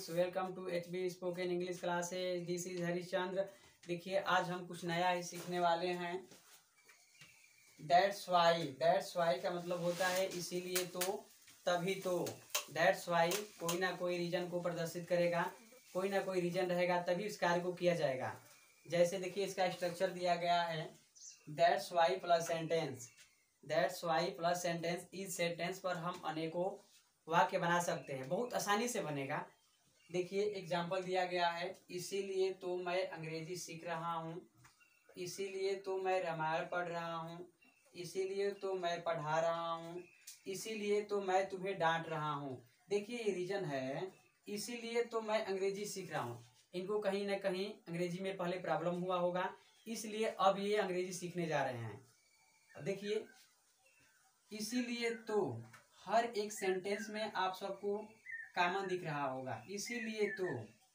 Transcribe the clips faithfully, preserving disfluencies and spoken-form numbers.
Friends, welcome to H B spoken English classes. This is Harishchandra. देखिए, आज हम कुछ नया ही सीखने वाले हैं। That's why. दैट्स वाई का मतलब होता है इसीलिए तो, तभी तो। दैट्स वाई कोई ना कोई रीजन को प्रदर्शित करेगा, कोई ना कोई रीजन रहेगा तभी इस कार्य को किया जाएगा। जैसे देखिए, इसका स्ट्रक्चर दिया गया है that's why plus sentence. That's why plus sentence. इस सेंटेंस पर हम अनेकों वाक्य बना सकते हैं, बहुत आसानी से बनेगा। देखिए, एग्जाम्पल दिया गया है, इसीलिए तो मैं अंग्रेजी सीख रहा हूँ, इसीलिए तो मैं रामायण पढ़ रहा हूँ, इसीलिए तो मैं पढ़ा रहा हूँ, इसीलिए तो मैं तुम्हें डांट रहा हूँ। देखिए, ये रीजन है, इसीलिए तो मैं अंग्रेजी सीख रहा हूँ। इनको कहीं ना कहीं अंग्रेजी में पहले प्रॉब्लम हुआ होगा, इसलिए अब ये अंग्रेजी सीखने जा रहे हैं। देखिए, इसीलिए तो हर एक सेंटेंस में आप सबको कॉमन दिख रहा होगा। इसीलिए तो,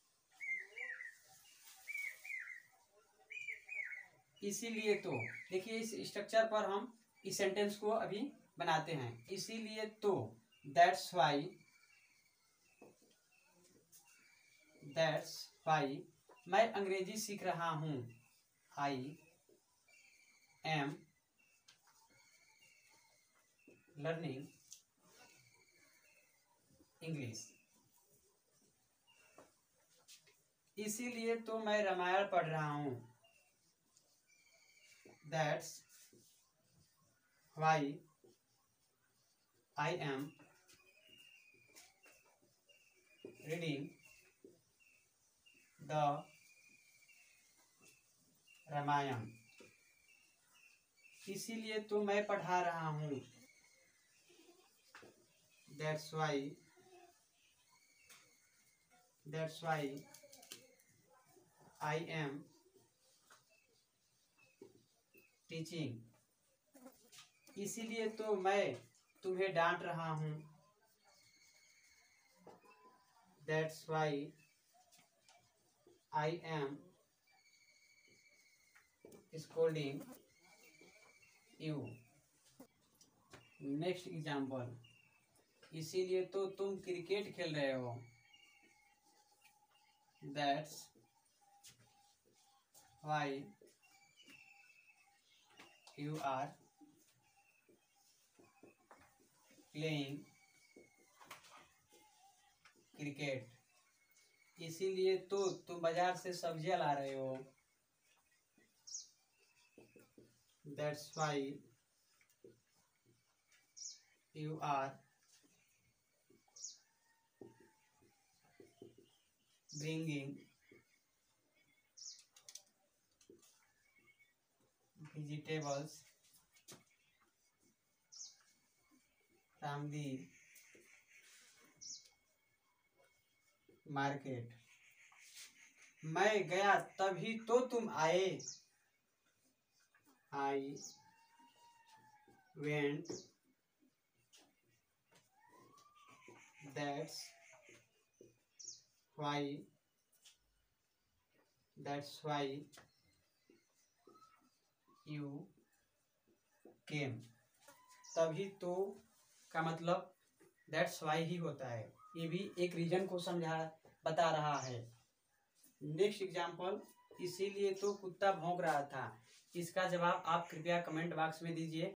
इसीलिए तो। देखिए, इस स्ट्रक्चर पर हम इस सेंटेंस को अभी बनाते हैं। इसीलिए तो, दैट्स वाई, दैट्स वाई मैं अंग्रेजी सीख रहा हूँ। I am learning English. इसीलिए तो मैं रामायण पढ़ रहा हूँ। That's why I am reading the Ramayan. इसीलिए तो मैं पढ़ा रहा हूँ। That's why That's why I am teaching। इसीलिए तो मैं तुम्हें डांट रहा हूँ। That's why I am scolding you। Next example, इसीलिए तो तुम क्रिकेट खेल रहे हो। That's why you are playing cricket। इसीलिए तो तुम बाजार से सब्जियां ला रहे हो। That's why you are bringing vegetables from the market। मैं गया तभी तो तुम आए। I went, that's why that's why you came। तभी तो का मतलब दैट्स वाई ही होता है। ये भी एक रीजन को समझा बता रहा है। नेक्स्ट एग्जाम्पल, इसीलिए तो कुत्ता भौंक रहा था। इसका जवाब आप कृपया कमेंट बॉक्स में दीजिए।